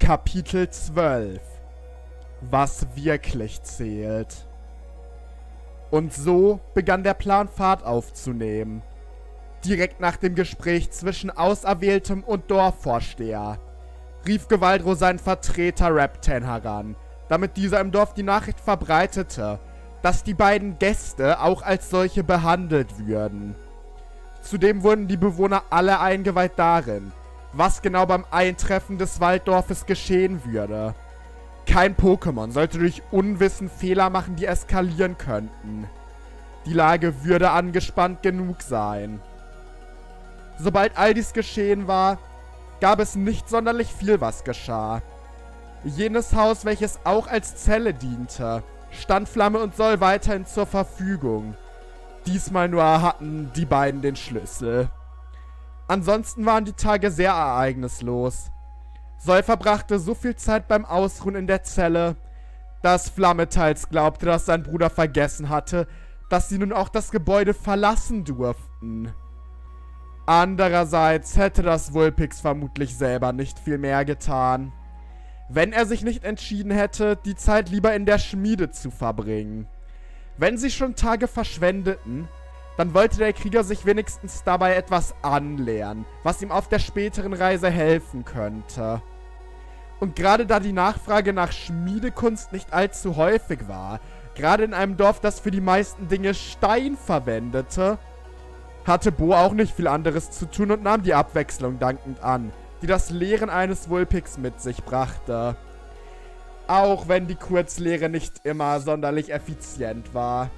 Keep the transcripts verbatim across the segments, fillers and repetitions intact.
Kapitel zwölf. Was wirklich zählt. Und so begann der Plan, Fahrt aufzunehmen. Direkt nach dem Gespräch zwischen Auserwähltem und Dorfvorsteher rief Gewaldro seinen Vertreter Reptan heran, damit dieser im Dorf die Nachricht verbreitete, dass die beiden Gäste auch als solche behandelt würden. Zudem wurden die Bewohner alle eingeweiht darin, was genau beim Eintreffen des Walddorfes geschehen würde. Kein Pokémon sollte durch Unwissen Fehler machen, die eskalieren könnten. Die Lage würde angespannt genug sein. Sobald all dies geschehen war, gab es nicht sonderlich viel, was geschah. Jenes Haus, welches auch als Zelle diente, stand Flamme und Sol weiterhin zur Verfügung. Diesmal nur hatten die beiden den Schlüssel. Ansonsten waren die Tage sehr ereignislos. Sol verbrachte so viel Zeit beim Ausruhen in der Zelle, dass Flamme teils glaubte, dass sein Bruder vergessen hatte, dass sie nun auch das Gebäude verlassen durften. Andererseits hätte das Vulpix vermutlich selber nicht viel mehr getan, wenn er sich nicht entschieden hätte, die Zeit lieber in der Schmiede zu verbringen. Wenn sie schon Tage verschwendeten, dann wollte der Krieger sich wenigstens dabei etwas anlernen, was ihm auf der späteren Reise helfen könnte. Und gerade da die Nachfrage nach Schmiedekunst nicht allzu häufig war, gerade in einem Dorf, das für die meisten Dinge Stein verwendete, hatte Bo auch nicht viel anderes zu tun und nahm die Abwechslung dankend an, die das Lehren eines Vulpix mit sich brachte. Auch wenn die Kurzlehre nicht immer sonderlich effizient war.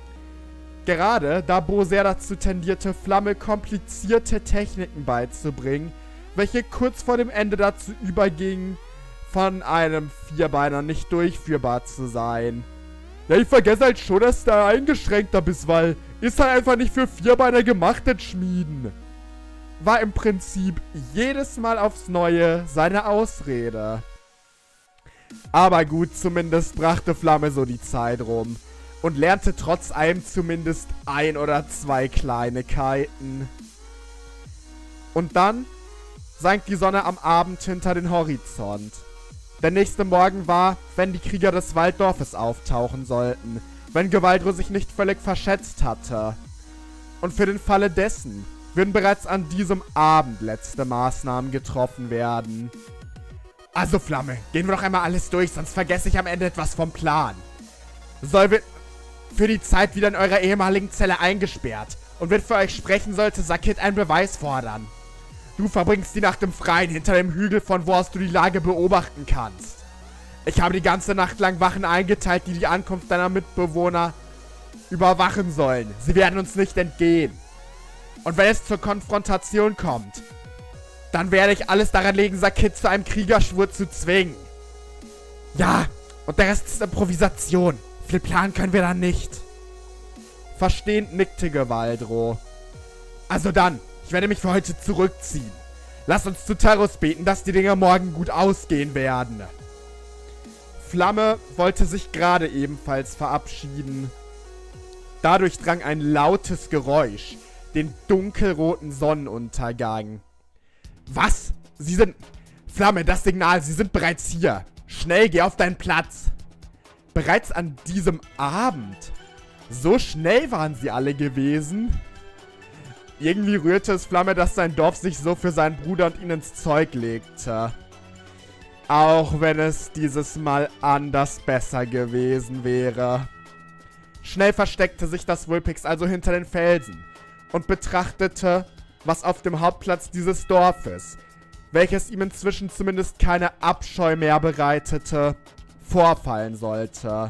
Gerade da Bo sehr dazu tendierte, Flamme komplizierte Techniken beizubringen, welche kurz vor dem Ende dazu übergingen, von einem Vierbeiner nicht durchführbar zu sein. Ja, ich vergesse halt schon, dass du da eingeschränkter bist, weil ist halt einfach nicht für Vierbeiner gemacht, das Schmieden. War im Prinzip jedes Mal aufs Neue seine Ausrede. Aber gut, zumindest brachte Flamme so die Zeit rum. Und lernte trotz allem zumindest ein oder zwei Kleinigkeiten. Und dann sank die Sonne am Abend hinter den Horizont. Der nächste Morgen war, wenn die Krieger des Walddorfes auftauchen sollten, wenn Gewaldro sich nicht völlig verschätzt hatte. Und für den Falle dessen würden bereits an diesem Abend letzte Maßnahmen getroffen werden. Also Flamme, gehen wir doch einmal alles durch, sonst vergesse ich am Ende etwas vom Plan. Sol wird für die Zeit wieder in eurer ehemaligen Zelle eingesperrt und wird für euch sprechen, sollte Sakit einen Beweis fordern. Du verbringst die Nacht im Freien hinter dem Hügel, von wo aus du die Lage beobachten kannst. Ich habe die ganze Nacht lang Wachen eingeteilt, die die Ankunft deiner Mitbewohner überwachen sollen. Sie werden uns nicht entgehen. Und wenn es zur Konfrontation kommt, dann werde ich alles daran legen, Sakit zu einem Kriegerschwur zu zwingen. Ja, und der Rest ist Improvisation. Viel planen können wir dann nicht. Verstehend nickte Gewaldro. Also dann, ich werde mich für heute zurückziehen. Lass uns zu Taros beten, dass die Dinge morgen gut ausgehen werden. Flamme wollte sich gerade ebenfalls verabschieden. Dadurch drang ein lautes Geräusch den dunkelroten Sonnenuntergang. Was? Sie sind... Flamme, das Signal, sie sind bereits hier. Schnell, geh auf deinen Platz. Bereits an diesem Abend. So schnell waren sie alle gewesen. Irgendwie rührte es Flamme, dass sein Dorf sich so für seinen Bruder und ihn ins Zeug legte. Auch wenn es dieses Mal anders besser gewesen wäre. Schnell versteckte sich das Vulpix also hinter den Felsen und betrachtete, was auf dem Hauptplatz dieses Dorfes, welches ihm inzwischen zumindest keine Abscheu mehr bereitete, vorfallen sollte.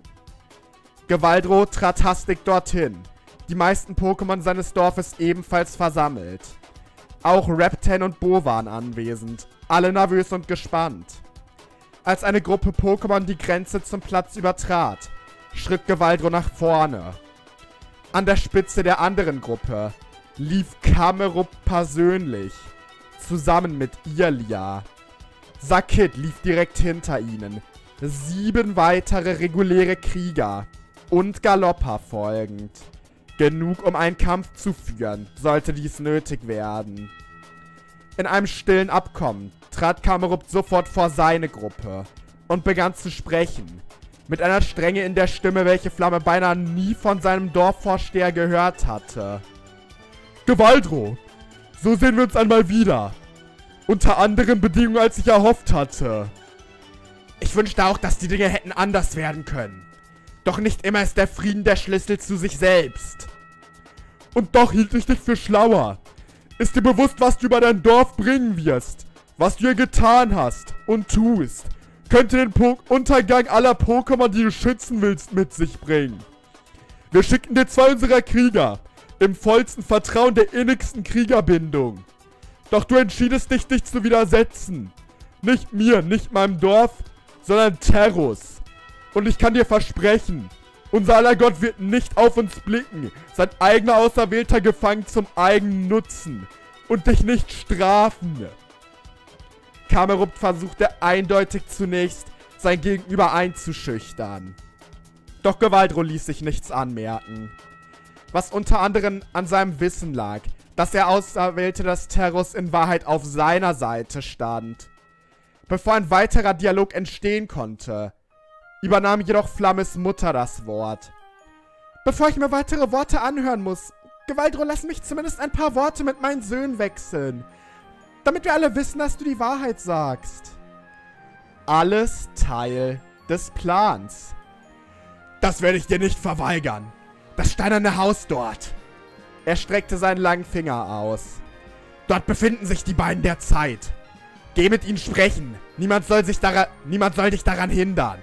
Gewaldro trat hastig dorthin, die meisten Pokémon seines Dorfes ebenfalls versammelt. Auch Reptan und Bo waren anwesend, alle nervös und gespannt. Als eine Gruppe Pokémon die Grenze zum Platz übertrat, schritt Gewaldro nach vorne. An der Spitze der anderen Gruppe lief Kamerup persönlich, zusammen mit Irlia. Sakit lief direkt hinter ihnen, sieben weitere reguläre Krieger und Galoppa folgend. Genug, um einen Kampf zu führen, sollte dies nötig werden. In einem stillen Abkommen trat Kamerupt sofort vor seine Gruppe und begann zu sprechen. Mit einer Strenge in der Stimme, welche Flamme beinahe nie von seinem Dorfvorsteher gehört hatte. Gewaldro, so sehen wir uns einmal wieder. Unter anderen Bedingungen, als ich erhofft hatte. Ich wünschte auch, dass die Dinge hätten anders werden können. Doch nicht immer ist der Frieden der Schlüssel zu sich selbst. Und doch hielt ich dich für schlauer. Ist dir bewusst, was du über dein Dorf bringen wirst? Was du hier getan hast und tust, könnte den po Untergang aller Pokémon, die du schützen willst, mit sich bringen. Wir schicken dir zwei unserer Krieger, im vollsten Vertrauen der innigsten Kriegerbindung. Doch du entschiedest dich, dich zu widersetzen. Nicht mir, nicht meinem Dorf, sondern Terrus. Und ich kann dir versprechen, unser aller Gott wird nicht auf uns blicken, sein eigener Auserwählter gefangen zum eigenen Nutzen und dich nicht strafen. Kamerupt versuchte eindeutig zunächst, sein Gegenüber einzuschüchtern. Doch Gewaldro ließ sich nichts anmerken. Was unter anderem an seinem Wissen lag, dass er Auserwählte des Terrus in Wahrheit auf seiner Seite stand. Bevor ein weiterer Dialog entstehen konnte, übernahm jedoch Flammes Mutter das Wort. Bevor ich mir weitere Worte anhören muss, Gewaldro, lass mich zumindest ein paar Worte mit meinen Söhnen wechseln. Damit wir alle wissen, dass du die Wahrheit sagst. Alles Teil des Plans. Das werde ich dir nicht verweigern. Das steinerne Haus dort. Er streckte seinen langen Finger aus. Dort befinden sich die beiden der Zeit. Geh mit ihnen sprechen. Niemand soll, sich daran, niemand soll dich daran hindern.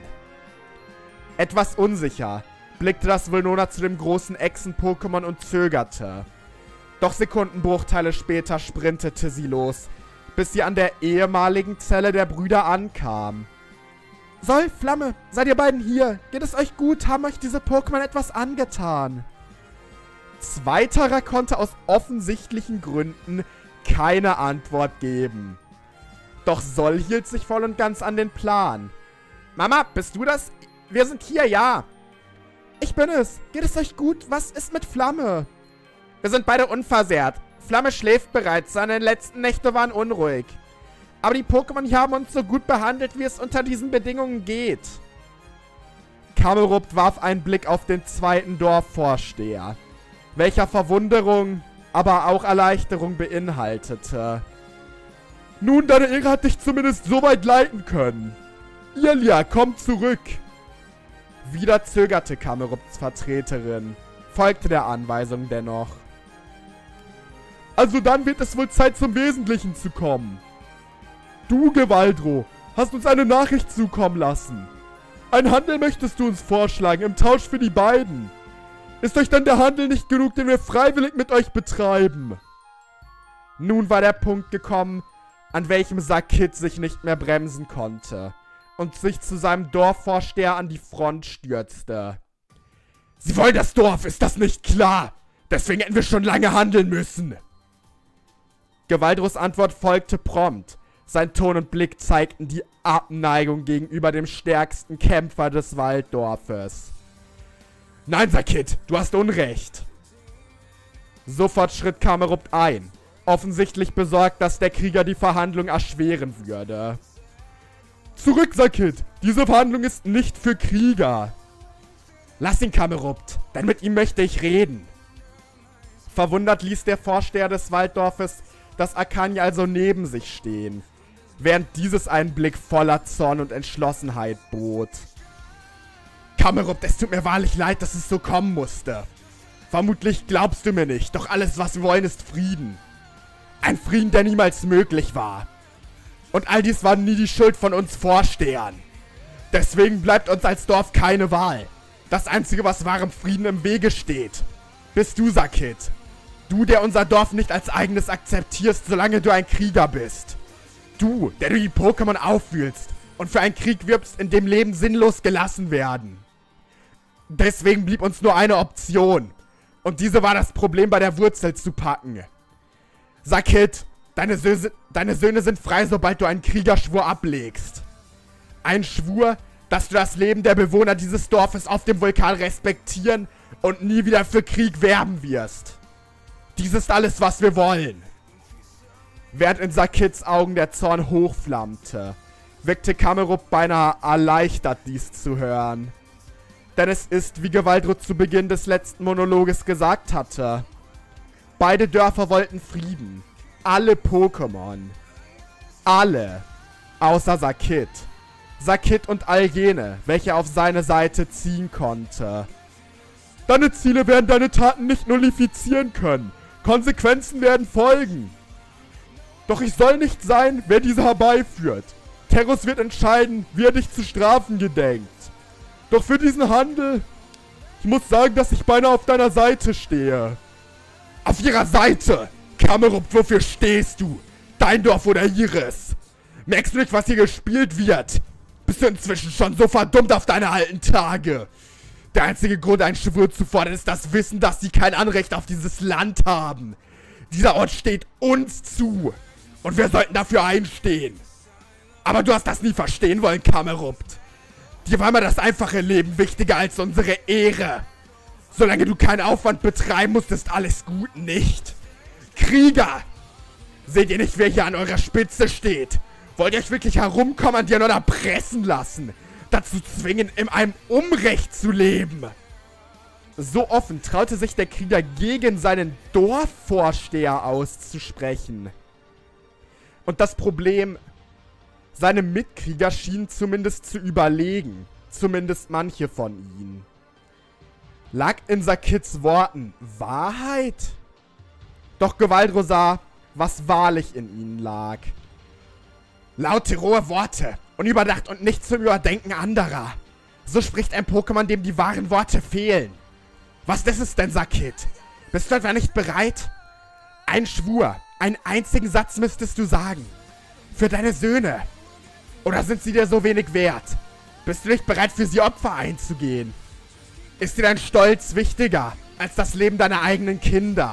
Etwas unsicher blickte das Vulnona zu dem großen Echsen-Pokémon und zögerte. Doch Sekundenbruchteile später sprintete sie los, bis sie an der ehemaligen Zelle der Brüder ankam. Soll, Flamme, seid ihr beiden hier? Geht es euch gut? Haben euch diese Pokémon etwas angetan? Zweiterer konnte aus offensichtlichen Gründen keine Antwort geben. Doch Sol hielt sich voll und ganz an den Plan. Mama, bist du das? Wir sind hier, ja. Ich bin es. Geht es euch gut? Was ist mit Flamme? Wir sind beide unversehrt. Flamme schläft bereits. Seine letzten Nächte waren unruhig. Aber die Pokémon hier haben uns so gut behandelt, wie es unter diesen Bedingungen geht. Kamerupt warf einen Blick auf den zweiten Dorfvorsteher, welcher Verwunderung, aber auch Erleichterung beinhaltete. Nun, deine Ehre hat dich zumindest so weit leiten können. Ilia, komm zurück. Wieder zögerte Kamerupts Vertreterin, folgte der Anweisung dennoch. Also dann wird es wohl Zeit, zum Wesentlichen zu kommen. Du, Gewaldro, hast uns eine Nachricht zukommen lassen. Ein Handel möchtest du uns vorschlagen, im Tausch für die beiden. Ist euch dann der Handel nicht genug, den wir freiwillig mit euch betreiben? Nun war der Punkt gekommen, an welchem Sakit sich nicht mehr bremsen konnte und sich zu seinem Dorfvorsteher an die Front stürzte. Sie wollen das Dorf, ist das nicht klar? Deswegen hätten wir schon lange handeln müssen. Gewaldros Antwort folgte prompt. Sein Ton und Blick zeigten die Abneigung gegenüber dem stärksten Kämpfer des Walddorfes. Nein, Sakit, du hast Unrecht. Sofort schritt Kamerupt ein, offensichtlich besorgt, dass der Krieger die Verhandlung erschweren würde. Zurück, Sakit, diese Verhandlung ist nicht für Krieger. Lass ihn, Kamerupt, denn mit ihm möchte ich reden. Verwundert ließ der Vorsteher des Walddorfes das Akani also neben sich stehen, während dieses einen Blick voller Zorn und Entschlossenheit bot. Kamerupt, es tut mir wahrlich leid, dass es so kommen musste. Vermutlich glaubst du mir nicht, doch alles, was wir wollen, ist Frieden. Ein Frieden, der niemals möglich war. Und all dies war nie die Schuld von uns Vorstehern. Deswegen bleibt uns als Dorf keine Wahl. Das Einzige, was wahrem Frieden im Wege steht, bist du, Sakit. Du, der unser Dorf nicht als eigenes akzeptierst, solange du ein Krieger bist. Du, der du die Pokémon aufwühlst und für einen Krieg wirbst, in dem Leben sinnlos gelassen werden. Deswegen blieb uns nur eine Option. Und diese war, das Problem bei der Wurzel zu packen. Sakit, deine, Sö deine Söhne sind frei, sobald du einen Kriegerschwur ablegst. Ein Schwur, dass du das Leben der Bewohner dieses Dorfes auf dem Vulkan respektieren und nie wieder für Krieg werben wirst. Dies ist alles, was wir wollen. Während in Sakits Augen der Zorn hochflammte, wirkte Kamerup beinahe erleichtert, dies zu hören. Denn es ist, wie Gewaldro zu Beginn des letzten Monologes gesagt hatte. Beide Dörfer wollten Frieden. Alle Pokémon. Alle. Außer Sakit. Sakit und all jene, welche auf seine Seite ziehen konnte. Deine Ziele werden deine Taten nicht nullifizieren können. Konsequenzen werden folgen. Doch ich soll nicht sein, wer diese herbeiführt. Terrus wird entscheiden, wie er dich zu strafen gedenkt. Doch für diesen Handel, ich muss sagen, dass ich beinahe auf deiner Seite stehe. Auf ihrer Seite? Kamerup, wofür stehst du? Dein Dorf oder ihres? Merkst du nicht, was hier gespielt wird? Bist du inzwischen schon so verdummt auf deine alten Tage? Der einzige Grund, einen Schwur zu fordern, ist das Wissen, dass sie kein Anrecht auf dieses Land haben. Dieser Ort steht uns zu. Und wir sollten dafür einstehen. Aber du hast das nie verstehen wollen, Kamerup. Dir war immer das einfache Leben wichtiger als unsere Ehre. Solange du keinen Aufwand betreiben musst, ist alles gut, nicht? Krieger! Seht ihr nicht, wer hier an eurer Spitze steht? Wollt ihr euch wirklich herumkommandieren oder pressen lassen? Dazu zwingen, in einem Unrecht zu leben? So offen traute sich der Krieger gegen seinen Dorfvorsteher auszusprechen. Und das Problem, seine Mitkrieger schienen zumindest zu überlegen. Zumindest manche von ihnen. Lag in Sakits Worten Wahrheit? Doch Gewaldro sah, was wahrlich in ihnen lag. Laute, rohe Worte, unüberdacht und nicht zum Überdenken anderer. So spricht ein Pokémon, dem die wahren Worte fehlen. Was ist es denn, Sakit? Bist du etwa nicht bereit? Ein Schwur, einen einzigen Satz müsstest du sagen. Für deine Söhne. Oder sind sie dir so wenig wert? Bist du nicht bereit, für sie Opfer einzugehen? Ist dir dein Stolz wichtiger als das Leben deiner eigenen Kinder?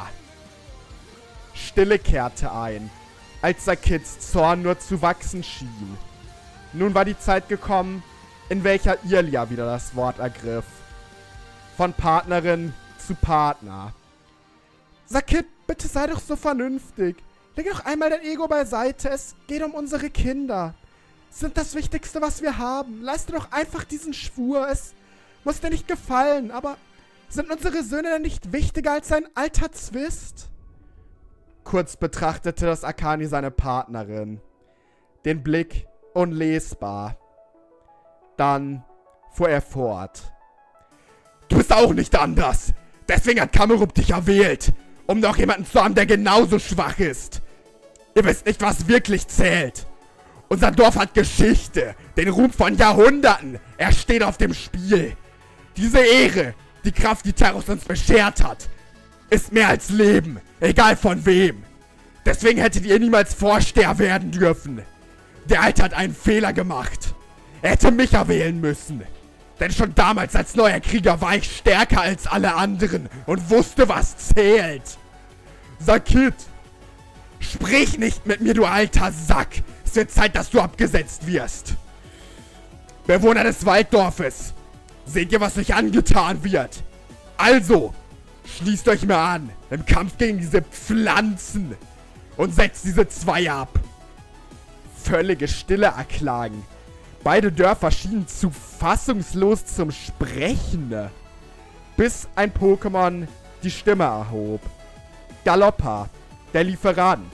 Stille kehrte ein, als Sakits Zorn nur zu wachsen schien. Nun war die Zeit gekommen, in welcher Ilia wieder das Wort ergriff. Von Partnerin zu Partner. Sakit, bitte sei doch so vernünftig. Leg doch einmal dein Ego beiseite. Es geht um unsere Kinder. Sie sind das Wichtigste, was wir haben. Leiste doch einfach diesen Schwur. Es muss dir nicht gefallen, aber sind unsere Söhne denn nicht wichtiger als ein alter Zwist? Kurz betrachtete das Akani seine Partnerin. Den Blick unlesbar. Dann fuhr er fort. Du bist auch nicht anders. Deswegen hat Kamerup dich erwählt. Um noch jemanden zu haben, der genauso schwach ist. Ihr wisst nicht, was wirklich zählt. Unser Dorf hat Geschichte. Den Ruhm von Jahrhunderten. Er steht auf dem Spiel. Diese Ehre, die Kraft, die Terrus uns beschert hat, ist mehr als Leben. Egal von wem. Deswegen hättet ihr niemals Vorsteher werden dürfen. Der Alte hat einen Fehler gemacht. Er hätte mich erwählen müssen. Denn schon damals als neuer Krieger war ich stärker als alle anderen und wusste, was zählt. Sakit, sprich nicht mit mir, du alter Sack. Es wird Zeit, dass du abgesetzt wirst. Bewohner des Walddorfes, seht ihr, was euch angetan wird? Also, schließt euch mir an im Kampf gegen diese Pflanzen und setzt diese zwei ab. Völlige Stille erklang. Beide Dörfer schienen zu fassungslos zum Sprechen, bis ein Pokémon die Stimme erhob. Galoppa, der Lieferant.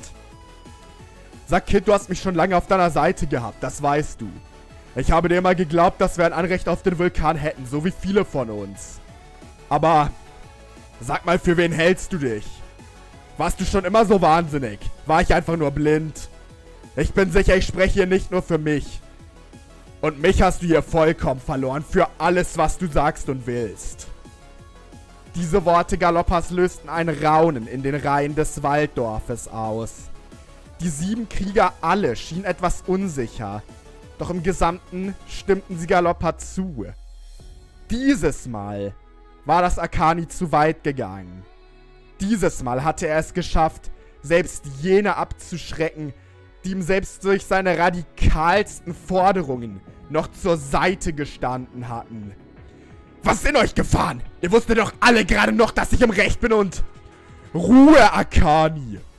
Sakit, du hast mich schon lange auf deiner Seite gehabt, das weißt du. Ich habe dir immer geglaubt, dass wir ein Anrecht auf den Vulkan hätten, so wie viele von uns. Aber, sag mal, für wen hältst du dich? Warst du schon immer so wahnsinnig? War ich einfach nur blind? Ich bin sicher, ich spreche hier nicht nur für mich. Und mich hast du hier vollkommen verloren für alles, was du sagst und willst. Diese Worte Galoppas lösten ein Raunen in den Reihen des Walddorfes aus. Die sieben Krieger alle schienen etwas unsicher, doch im Gesamten stimmten sie Galoppa zu. Dieses Mal war das Akani zu weit gegangen. Dieses Mal hatte er es geschafft, selbst jene abzuschrecken, die ihm selbst durch seine radikalsten Forderungen noch zur Seite gestanden hatten. Was ist in euch gefahren? Ihr wusstet doch alle gerade noch, dass ich im Recht bin und... Ruhe, Akani!